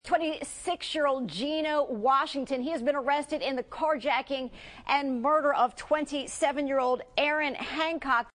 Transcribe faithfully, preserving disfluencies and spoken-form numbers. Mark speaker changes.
Speaker 1: twenty-six-year-old Gino Washington. He has been arrested in the carjacking and murder of twenty-seven-year-old Aaron Hancock.